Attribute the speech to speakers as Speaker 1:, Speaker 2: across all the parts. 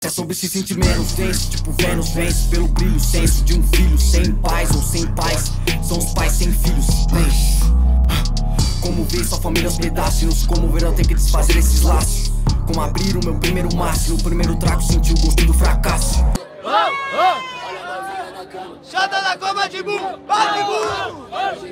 Speaker 1: É sobre se sentir menos denso, tipo Vênus vence pelo brilho senso de um filho sem pais ou sem pais. São os pais sem filhos, bem. Como ver sua família aos pedaços, como ver eu ter que desfazer esses laços. Como abrir o meu primeiro maço, no primeiro trago senti o gosto do fracasso.
Speaker 2: Chata na cama de burro, bate burro!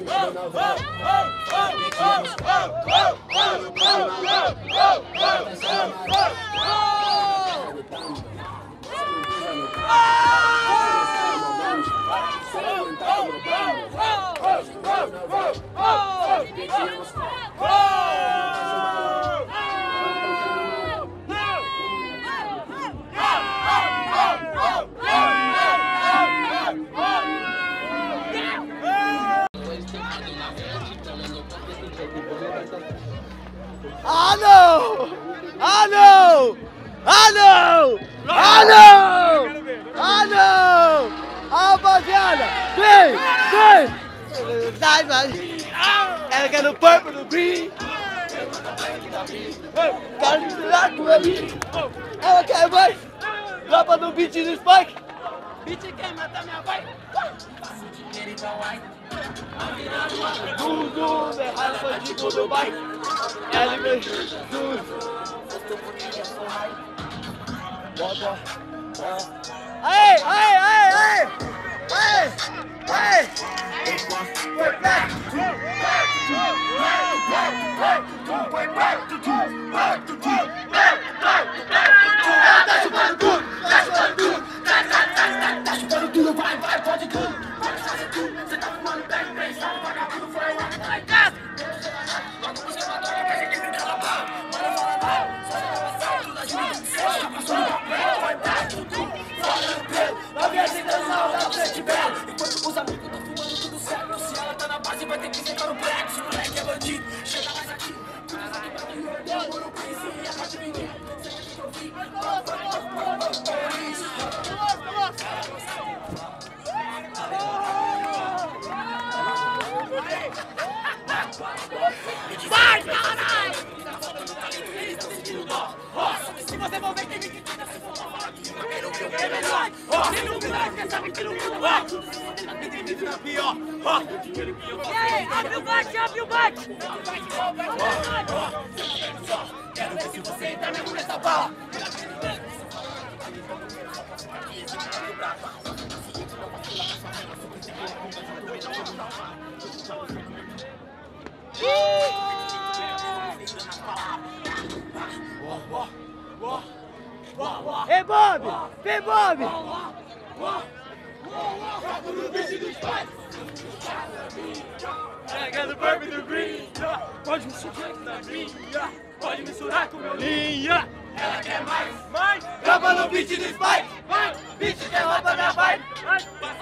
Speaker 2: Ah não! Ah não! Ah não! Ah não! Ah não! Ah, rapaziada! Vem! Vem! Ela quer no purple, no green! Quero misturar com ele! Ela quer mais! Dropa no beat do Spike! Beat quer matar minha vai! Faço dinheiro igual ai! Tudo errado foi de tudo vai! Ela me tudo! Aê, aê, aê, aê! Aê! Aê! Tá chupando tudo! Tá chupando tudo! Tá chupando tudo! Vai, vai, pode tudo! Pode fazer tudo! Você tá fumando bem, pensando, vagabundo foi lá na casa! Logo você matou a casa que fica lá pra mano, fala não! Só já passou tudo a gente! Já passou no papel, vai pra tudo! Fora no pelo! Lá vem a tentação, lá no frente belo! Enquanto os amigos tão fumando tudo sério, se ela tá na base vai ter que secar o black. Se o moleque é bandido, chega mais aqui! Tudo sabe pra mim, eu demoro pra isso e a parte menina! Sempre que eu vi, vai, caralho! Se você for ver quem me critica, se for falar que eu quero ver o que é melhor. Tem um milagre que sabe que não muda. Pior. E aí, abre o bate, abre o bate. Quero ver se você entra mesmo nessa bala. Ei, Bob! Vem, Bob! Pegando Purple do Green, pode misturar com a minha, pode misturar com meu linha. Ela quer mais, Dropa no beat do Spike, vai, beat derruba minha vibe, vai,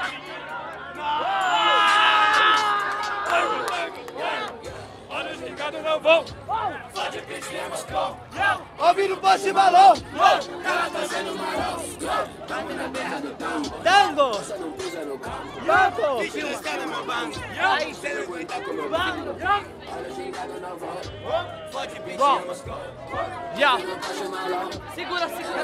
Speaker 2: olha os ligados não vão, só de beat temos com, ouvindo Post Malone, ela tá sendo marão, tamo na terra do tango, você não pisa no campo, beat na escada meu banco, aí cê não aguenta com meu banco, olha os ligados não vão, só de beat temos com, segura, segura,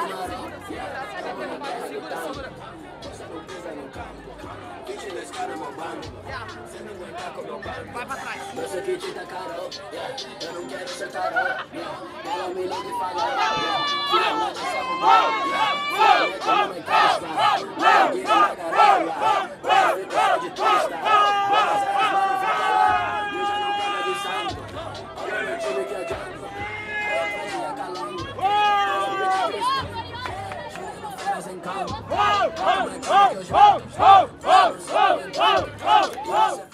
Speaker 2: você não pisa no campo, beat na escada meu banco, cê não aguenta com meu banco, vai pra trás, meu seu kit tá caro, eu não quero ser tarô, ela me liga e fala, tira lá dessa arrumada, eu não encosta, eu guio na garola, eu cara de twista, mas elas mano vai lá, eu já não pega de sangue, olha meu time que adianta, eu trazia calango, tirando férias em campo, olha meu time que eu jogo,